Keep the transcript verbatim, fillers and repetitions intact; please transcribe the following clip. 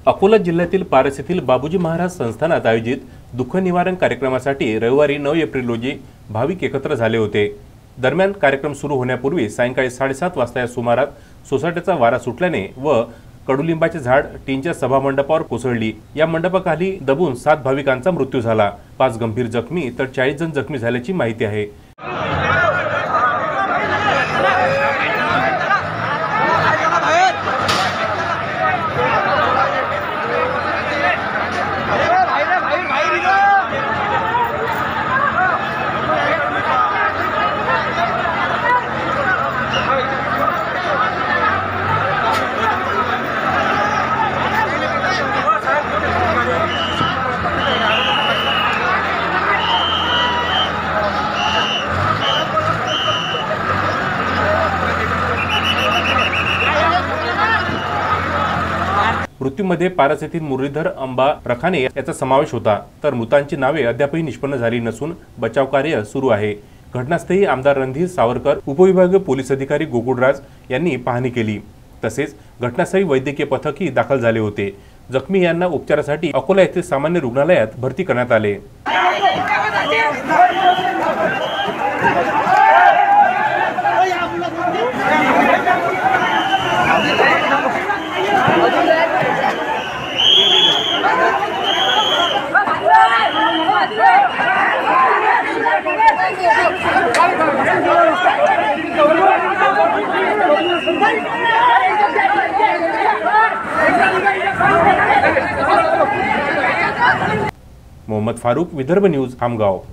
अकोला जिल्ह्यातील पारस येथील बाबूजी महाराज संस्थानात आयोजित दुःख निवारण कार्यक्रमासाठी रविवारी नऊ एप्रिल रोजी भाविक एकत्र झाले होते। दरम्यान कार्यक्रम सुरू होण्यापूर्वी सायंकाळी साडेसात वाजता या सुमारास सोसाट्याचा वारा सुटल्याने व कडुलिंबाचे झाड टीनच्या सभामंडपावर कोसळली। या मंडपाखाली दबून सात भाविकांचा मृत्यू झाला, पाच गंभीर जखमी तर चाळीस जण जखमी झाल्याची माहिती आहे। मृत्यूमध्ये पारस येथील मुरलीधर अंबा रखाने याचा समावेश होता, तर मृतांची नावे अद्यापही निष्पन्न झाली नसून बचाव कार्य सुरू आहे। घटनास्थळी आमदार रणधीर सावरकर, उपविभागीय पोलीस अधिकारी गोकुळराज यांनी पाहणी केली। तसेच घटनास्थळी वैद्यकीय पथकही दाखल झाले होते। जखमी यांना उपचारासाठी अकोला येथील सामान्य रुग्णालयात भरती करण्यात आले। मोहम्मद फारूक, विदर्भ न्यूज, खामगाव।